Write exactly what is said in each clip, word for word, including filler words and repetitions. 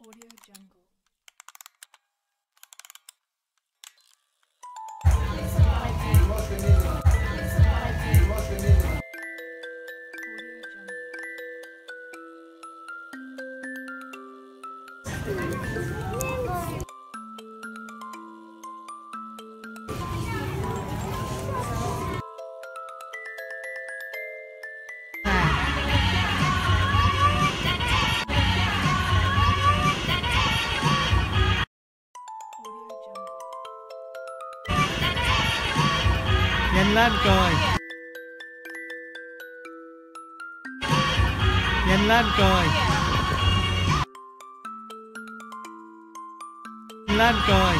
Audio Jungle. Nhanh lên cười. Nhanh lên cười. Nhanh lên cười.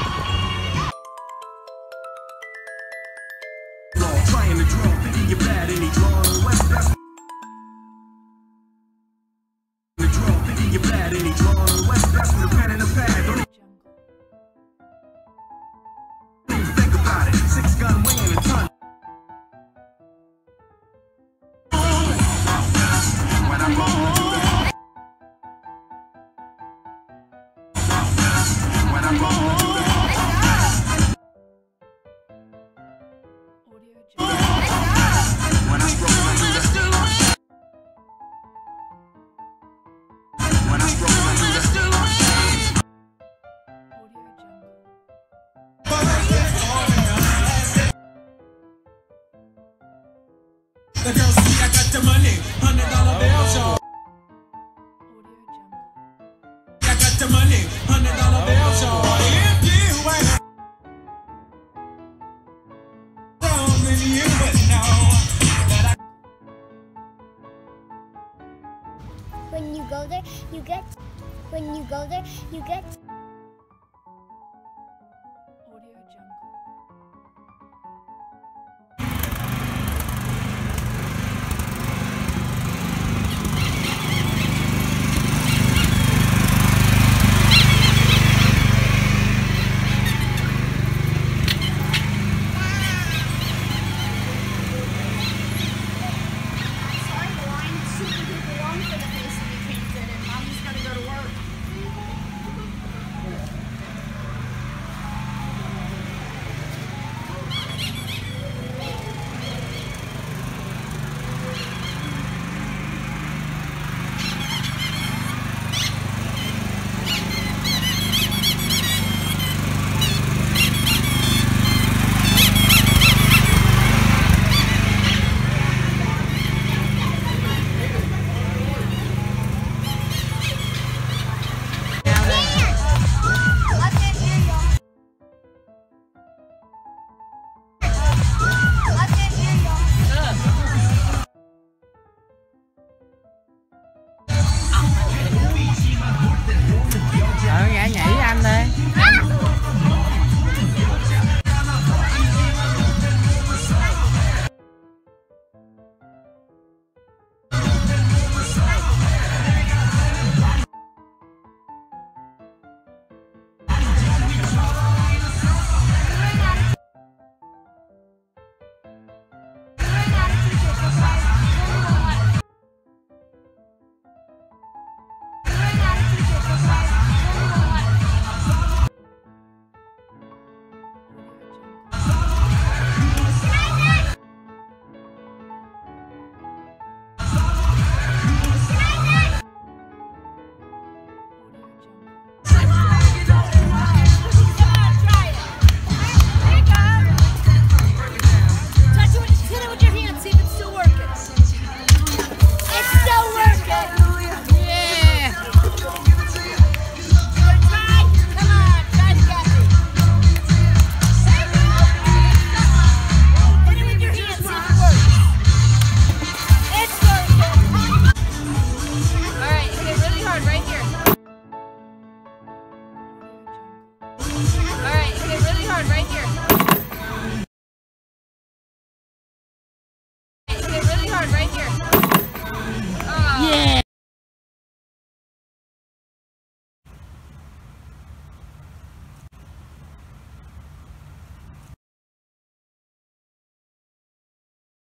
The girls see I got the money, hundred dollar bills, y'all. I got the money, hundred dollar bills, y'all. If you ain't wrong, then you would know that I. When you go there, you get. When you go there, you get. Audio Jungle. Ờ, nhảy nhảy với anh đi.